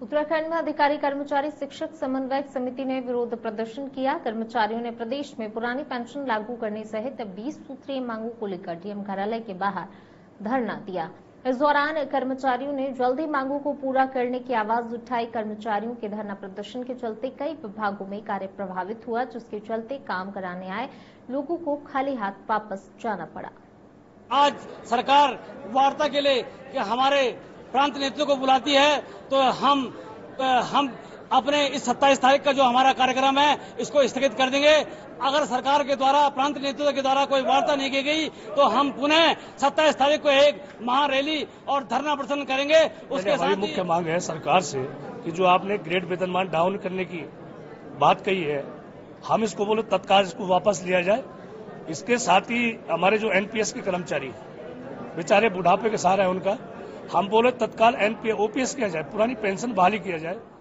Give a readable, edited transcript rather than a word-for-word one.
उत्तराखंड में अधिकारी कर्मचारी शिक्षक समन्वयक समिति ने विरोध प्रदर्शन किया। कर्मचारियों ने प्रदेश में पुरानी पेंशन लागू करने सहित 20 सूत्रीय मांगों को लेकर डीएम कार्यालय के बाहर धरना दिया। इस दौरान कर्मचारियों ने जल्दी मांगों को पूरा करने की आवाज उठाई। कर्मचारियों के धरना प्रदर्शन के चलते कई विभागों में कार्य प्रभावित हुआ, जिसके चलते काम कराने आए लोगों को खाली हाथ वापस जाना पड़ा। आज सरकार वार्ता के लिए कि हमारे प्रांत नेतृत्व को बुलाती है, तो हम अपने इस 27 तारीख का जो हमारा कार्यक्रम है इसको स्थगित कर देंगे। अगर सरकार के द्वारा प्रांत नेतृत्व के द्वारा कोई वार्ता नहीं की गई तो हम पुनः 27 तारीख को एक महारैली और धरना प्रदर्शन करेंगे। उसके साथ मुख्य मांग है सरकार से कि जो आपने ग्रेड वेतनमान डाउन करने की बात कही है, हम इसको बोले तत्काल इसको वापस लिया जाए। इसके साथ ही हमारे जो एनपीएस के कर्मचारी बेचारे बुढ़ापे के सहारा है उनका, हम बोले तत्काल ओपीएस किया जाए, पुरानी पेंशन बहाली किया जाए।